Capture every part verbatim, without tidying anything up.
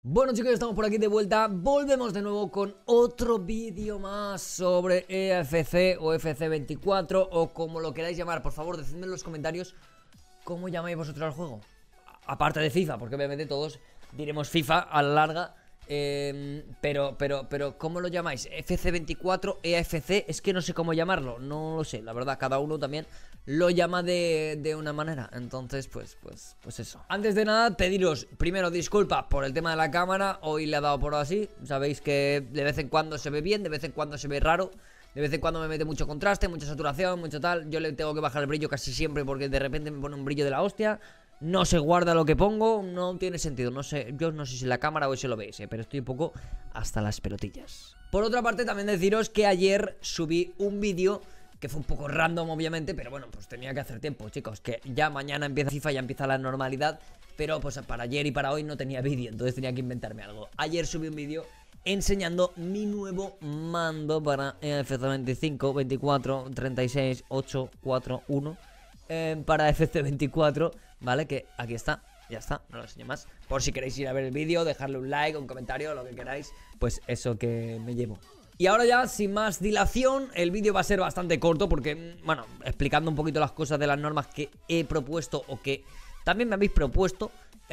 Bueno chicos, estamos por aquí de vuelta, volvemos de nuevo con otro vídeo más sobre E F C o F C veinticuatro o como lo queráis llamar. Por favor, decidme en los comentarios cómo llamáis vosotros al juego. Aparte de FIFA, porque obviamente todos diremos FIFA a la larga, eh, pero, pero, pero ¿cómo lo llamáis? F C veinticuatro, E F C, es que no sé cómo llamarlo, no lo sé, la verdad, cada uno también lo llama de, de una manera. Entonces, pues, pues, pues eso. Antes de nada, pediros primero disculpas por el tema de la cámara. Hoy le ha dado por así. Sabéis que de vez en cuando se ve bien, de vez en cuando se ve raro. De vez en cuando me mete mucho contraste, mucha saturación, mucho tal. Yo le tengo que bajar el brillo casi siempre porque de repente me pone un brillo de la hostia. No se guarda lo que pongo, no tiene sentido. No sé, yo no sé si la cámara hoy se lo veis, ¿eh? Pero estoy un poco hasta las pelotillas. Por otra parte, también deciros que ayer subí un vídeo que fue un poco random, obviamente, pero bueno, pues tenía que hacer tiempo, chicos. Que ya mañana empieza FIFA, ya empieza la normalidad. Pero pues para ayer y para hoy no tenía vídeo, entonces tenía que inventarme algo. Ayer subí un vídeo enseñando mi nuevo mando para E F C veinticinco, veinticuatro, treinta y seis, ocho, cuatro, uno eh, para F C veinticuatro, ¿vale? Que aquí está, ya está, no lo enseño más. Por si queréis ir a ver el vídeo, dejarle un like, un comentario, lo que queráis, pues eso que me llevo. Y ahora ya, sin más dilación, el vídeo va a ser bastante corto porque, bueno, explicando un poquito las cosas de las normas que he propuesto o que también me habéis propuesto,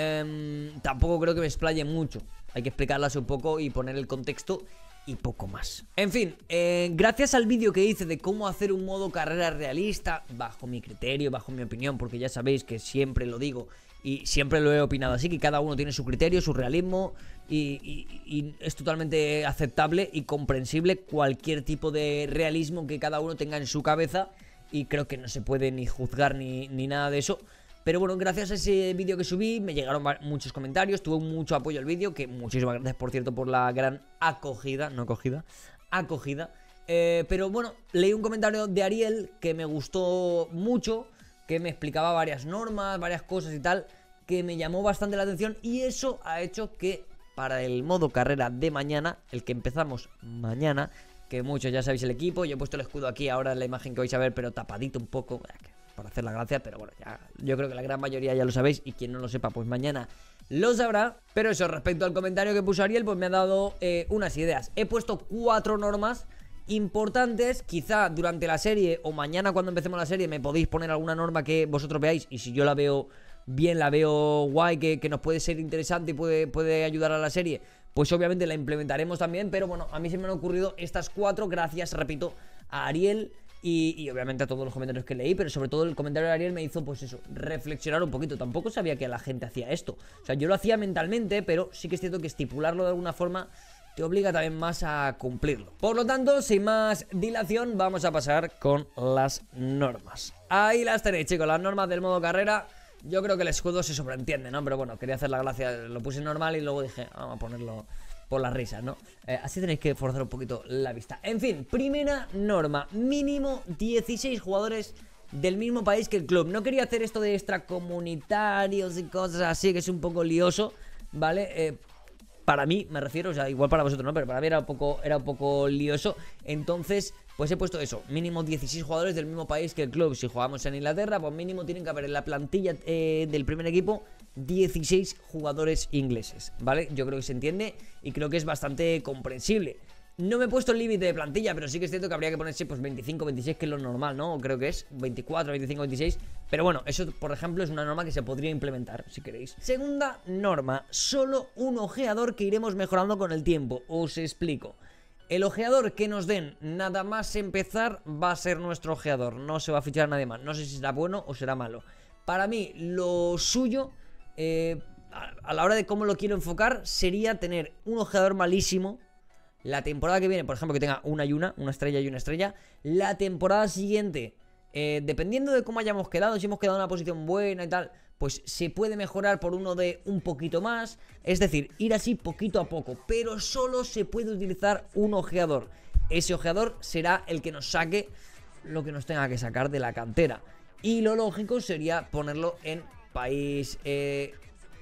eh, tampoco creo que me explaye mucho. Hay que explicarlas un poco y poner el contexto y poco más. En fin, eh, gracias al vídeo que hice de cómo hacer un modo carrera realista, bajo mi criterio, bajo mi opinión, porque ya sabéis que siempre lo digo y siempre lo he opinado así, que cada uno tiene su criterio, su realismo y, y, y es totalmente aceptable y comprensible cualquier tipo de realismo que cada uno tenga en su cabeza y creo que no se puede ni juzgar ni, ni nada de eso. Pero bueno, gracias a ese vídeo que subí me llegaron muchos comentarios, tuvo mucho apoyo el vídeo, que muchísimas gracias por cierto por la gran acogida, no acogida, acogida. Eh, pero bueno, leí un comentario de Ariel que me gustó mucho, que me explicaba varias normas, varias cosas y tal, que me llamó bastante la atención y eso ha hecho que para el modo carrera de mañana, el que empezamos mañana, que muchos ya sabéis el equipo, yo he puesto el escudo aquí ahora en la imagen que vais a ver, pero tapadito un poco, para hacer la gracia, pero bueno, ya, yo creo que la gran mayoría ya lo sabéis y quien no lo sepa, pues mañana lo sabrá. Pero eso, respecto al comentario que puso Ariel, pues me ha dado eh, unas ideas. He puesto cuatro normas importantes, quizá durante la serie o mañana cuando empecemos la serie me podéis poner alguna norma que vosotros veáis y si yo la veo bien, la veo guay, que, que nos puede ser interesante y puede, puede ayudar a la serie, pues obviamente la implementaremos también. Pero bueno, a mí se me han ocurrido estas cuatro gracias, repito, a Ariel. Y, y obviamente a todos los comentarios que leí, pero sobre todo el comentario de Ariel me hizo, pues eso, reflexionar un poquito. Tampoco sabía que la gente hacía esto. O sea, yo lo hacía mentalmente, pero sí que es cierto que estipularlo de alguna forma te obliga también más a cumplirlo. Por lo tanto, sin más dilación, vamos a pasar con las normas. Ahí las tenéis, chicos, las normas del modo carrera. Yo creo que el escudo se sobreentiende, ¿no? Pero bueno, quería hacer la gracia, lo puse normal y luego dije, vamos a ponerlo por las risas, ¿no? Eh, así tenéis que forzar un poquito la vista. En fin, primera norma, mínimo dieciséis jugadores del mismo país que el club. No quería hacer esto de extracomunitarios y cosas así, que es un poco lioso, ¿vale? Eh, para mí, me refiero, o sea, igual para vosotros no, pero para mí era un poco, era un poco lioso. Entonces, pues he puesto eso, mínimo dieciséis jugadores del mismo país que el club. Si jugamos en Inglaterra, pues mínimo tienen que haber en la plantilla eh, del primer equipo dieciséis jugadores ingleses, ¿vale? Yo creo que se entiende y creo que es bastante comprensible. No me he puesto el límite de plantilla, pero sí que es cierto que habría que ponerse pues veinticinco, veintiséis, que es lo normal, ¿no? Creo que es veinticuatro, veinticinco, veintiséis. Pero bueno, eso por ejemplo es una norma que se podría implementar, si queréis. Segunda norma, solo un ojeador que iremos mejorando con el tiempo. Os explico. El ojeador que nos den nada más empezar va a ser nuestro ojeador. No se va a fichar a nadie más. No sé si será bueno o será malo. Para mí, lo suyo, eh, a la hora de cómo lo quiero enfocar, sería tener un ojeador malísimo la temporada que viene, por ejemplo, que tenga una y una, una estrella y una estrella. La temporada siguiente, eh, dependiendo de cómo hayamos quedado, si hemos quedado en una posición buena y tal, pues se puede mejorar por uno de un poquito más. Es decir, ir así poquito a poco. Pero solo se puede utilizar un ojeador. Ese ojeador será el que nos saque lo que nos tenga que sacar de la cantera. Y lo lógico sería ponerlo en país eh,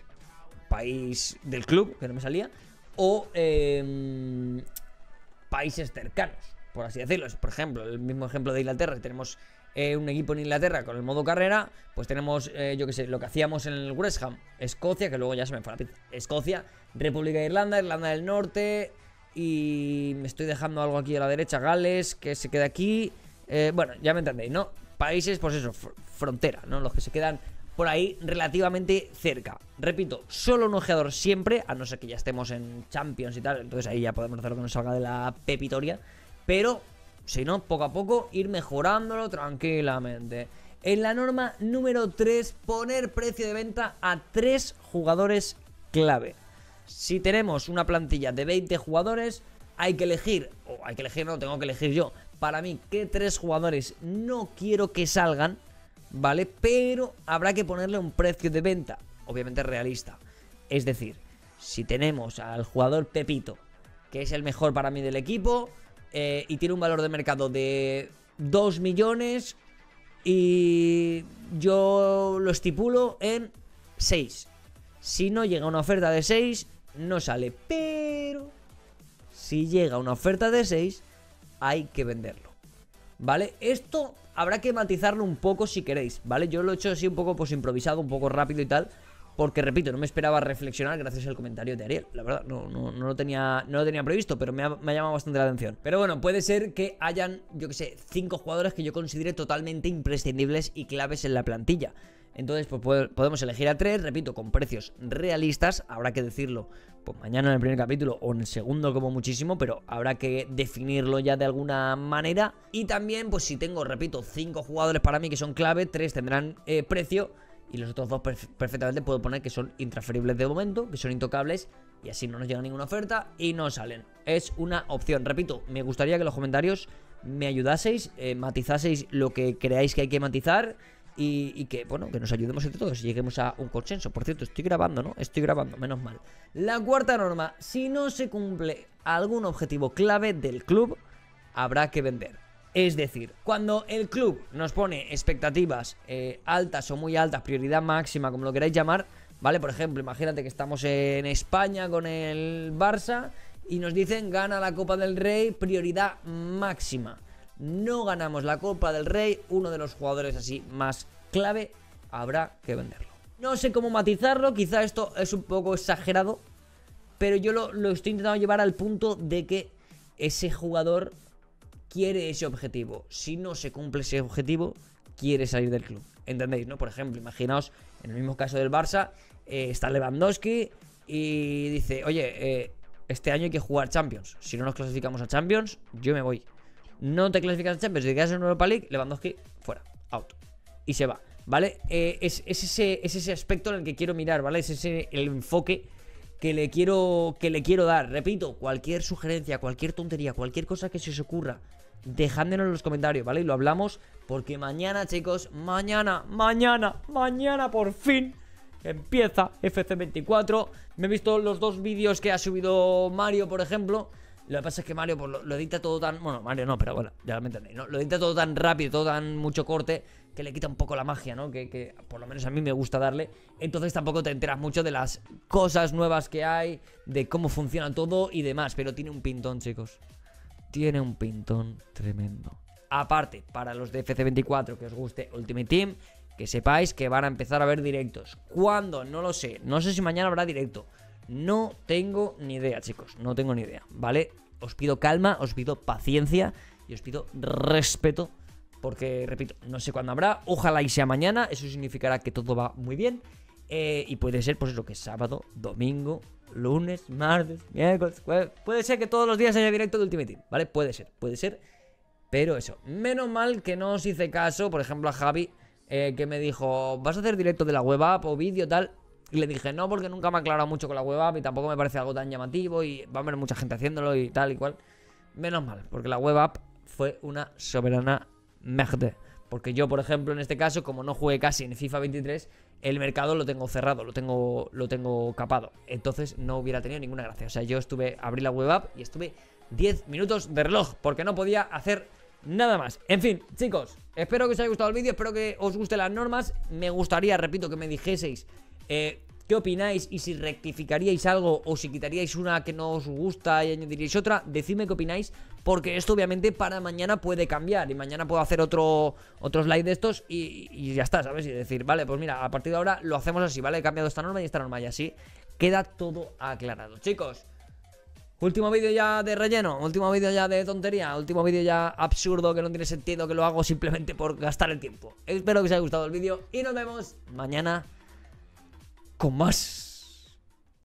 país del club, que no me salía, o eh, países cercanos, por así decirlo. Por ejemplo, el mismo ejemplo de Inglaterra, tenemos eh, un equipo en Inglaterra con el modo carrera, pues tenemos, eh, yo que sé, lo que hacíamos en el West Ham, Escocia, que luego ya se me fue la pizza, Escocia, República de Irlanda, Irlanda del Norte, y me estoy dejando algo aquí a la derecha, Gales, que se queda aquí, eh, bueno, ya me entendéis, ¿no? Países, pues eso, fr frontera, ¿no? Los que se quedan por ahí relativamente cerca. Repito, solo un ojeador siempre, a no ser que ya estemos en Champions y tal, entonces ahí ya podemos hacer lo que nos salga de la pepitoria, pero si no, poco a poco ir mejorándolo tranquilamente. En la norma número tres, poner precio de venta a tres jugadores clave. Si tenemos una plantilla de veinte jugadores, hay que elegir, o hay que elegir, no, tengo que elegir yo, para mí, qué tres jugadores no quiero que salgan, ¿vale? Pero habrá que ponerle un precio de venta, obviamente realista. Es decir, si tenemos al jugador Pepito, que es el mejor para mí del equipo, eh, y tiene un valor de mercado de dos millones, y yo lo estipulo en seis. Si no llega una oferta de seis, no sale. Pero si llega una oferta de seis, hay que venderlo, ¿vale? Esto habrá que matizarlo un poco si queréis, ¿vale? Yo lo he hecho así un poco pues improvisado, un poco rápido y tal, porque repito, no me esperaba reflexionar gracias al comentario de Ariel. La verdad, no, no, no, lo, tenía, no lo tenía previsto, pero me ha, me ha llamado bastante la atención. Pero bueno, puede ser que hayan, yo que sé, cinco jugadores que yo considere totalmente imprescindibles y claves en la plantilla. Entonces, pues podemos elegir a tres, repito, con precios realistas. Habrá que decirlo pues mañana en el primer capítulo o en el segundo como muchísimo, pero habrá que definirlo ya de alguna manera. Y también, pues si tengo, repito, cinco jugadores para mí que son clave, tres tendrán eh, precio y los otros dos perf perfectamente puedo poner que son intransferibles de momento, que son intocables, y así no nos llega ninguna oferta y no salen. Es una opción. Repito, me gustaría que en los comentarios me ayudaseis, eh, matizaseis lo que creáis que hay que matizar. Y, y que, bueno, que nos ayudemos entre todos y lleguemos a un consenso. Por cierto, estoy grabando, ¿no? Estoy grabando, menos mal. La cuarta norma, si no se cumple algún objetivo clave del club, habrá que vender. Es decir, cuando el club nos pone expectativas eh, altas o muy altas, prioridad máxima, como lo queráis llamar, ¿vale? Por ejemplo, imagínate que estamos en España con el Barça y nos dicen gana la Copa del Rey, prioridad máxima. No ganamos la Copa del Rey, uno de los jugadores así más clave, habrá que venderlo. No sé cómo matizarlo, quizá esto es un poco exagerado, pero yo lo, lo estoy intentando llevar al punto de que ese jugador quiere ese objetivo. Si no se cumple ese objetivo, quiere salir del club. ¿Entendéis, no? Por ejemplo, imaginaos, en el mismo caso del Barça, eh, está Lewandowski y dice, oye, eh, este año hay que jugar Champions. Si no nos clasificamos a Champions, yo me voy. No te clasificas a Champions, te quedas en Europa League, Lewandowski fuera, out. Y se va, ¿vale? Eh, es, es, ese, es ese aspecto en el que quiero mirar, ¿vale? Es ese el enfoque que le quiero, que le quiero dar. Repito, cualquier sugerencia, cualquier tontería, cualquier cosa que se os ocurra, dejádmelo en los comentarios, ¿vale? Y lo hablamos porque mañana, chicos, mañana, mañana, mañana por fin empieza F C veinticuatro. Me he visto los dos vídeos que ha subido Mario, por ejemplo. Lo que pasa es que Mario pues, lo, lo edita todo tan... Bueno, Mario no, pero bueno, ya me entendéis, ¿no? Lo edita todo tan rápido, todo tan mucho corte, que le quita un poco la magia, ¿no? Que, que por lo menos a mí me gusta darle. Entonces tampoco te enteras mucho de las cosas nuevas que hay, de cómo funciona todo y demás. Pero tiene un pintón, chicos. Tiene un pintón tremendo. Aparte, para los de F C veinticuatro que os guste Ultimate Team, que sepáis que van a empezar a ver directos. ¿Cuándo? No lo sé. No sé si mañana habrá directo. No tengo ni idea, chicos, no tengo ni idea, ¿vale? Os pido calma, os pido paciencia y os pido respeto, porque, repito, no sé cuándo habrá. Ojalá y sea mañana, eso significará que todo va muy bien. eh, Y puede ser, pues eso, que sábado, domingo, lunes, martes, miércoles, jueves. Puede ser que todos los días haya directo de Ultimate Team, ¿vale? Puede ser, puede ser. Pero eso, menos mal que no os hice caso, por ejemplo, a Javi, eh, que me dijo, ¿vas a hacer directo de la web app o vídeo tal? Y le dije, no, porque nunca me ha aclarado mucho con la web app y tampoco me parece algo tan llamativo y va a haber mucha gente haciéndolo y tal y cual. Menos mal, porque la web app fue una soberana merde. Porque yo, por ejemplo, en este caso, como no jugué casi en FIFA veintitrés, el mercado lo tengo cerrado, lo tengo, lo tengo capado. Entonces no hubiera tenido ninguna gracia. O sea, yo estuve, abrí la web app y estuve diez minutos de reloj, porque no podía hacer nada más. En fin, chicos, espero que os haya gustado el vídeo, espero que os gusten las normas. Me gustaría, repito, que me dijeseis... Eh, ¿Qué opináis? Y si rectificaríais algo o si quitaríais una que no os gusta y añadiríais otra, decidme qué opináis, porque esto obviamente para mañana puede cambiar y mañana puedo hacer otro otros live de estos y, y ya está, ¿sabes? Y decir, vale, pues mira, a partir de ahora lo hacemos así, ¿vale? He cambiado esta norma y esta norma y así queda todo aclarado. Chicos, último vídeo ya de relleno, último vídeo ya de tontería, último vídeo ya absurdo que no tiene sentido, que lo hago simplemente por gastar el tiempo. Espero que os haya gustado el vídeo y nos vemos mañana con más.